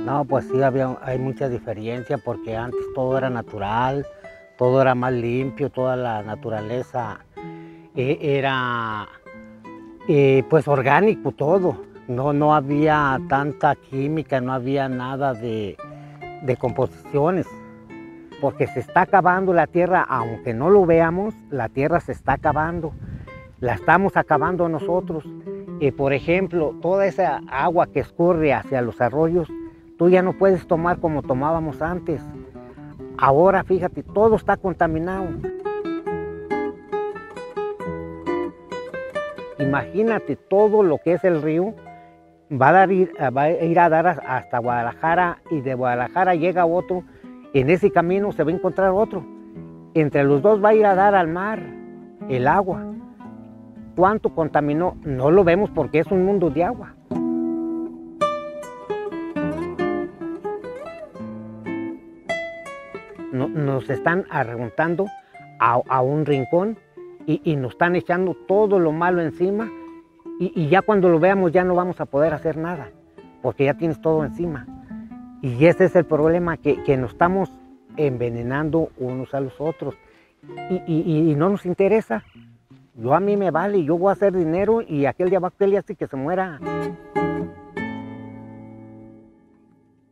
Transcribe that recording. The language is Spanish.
No, pues sí, hay mucha diferencia porque antes todo era natural, todo era más limpio, toda la naturaleza era pues orgánico todo. No había tanta química, no había nada de composiciones, porque se está acabando la tierra, aunque no lo veamos, la tierra se está acabando, la estamos acabando nosotros. Por ejemplo, toda esa agua que escurre hacia los arroyos, tú ya no puedes tomar como tomábamos antes. Ahora, fíjate, todo está contaminado. Imagínate todo lo que es el río, va a ir a dar hasta Guadalajara, y de Guadalajara llega otro, en ese camino se va a encontrar otro. Entre los dos va a ir a dar al mar el agua. ¿Cuánto contaminó? No lo vemos porque es un mundo de agua. Nos están arremontando a un rincón y nos están echando todo lo malo encima, y ya cuando lo veamos ya no vamos a poder hacer nada, porque ya tienes todo encima. Y ese es el problema, que nos estamos envenenando unos a los otros, y no nos interesa. A mí me vale, yo voy a hacer dinero y aquel de abajo, él hace que se muera.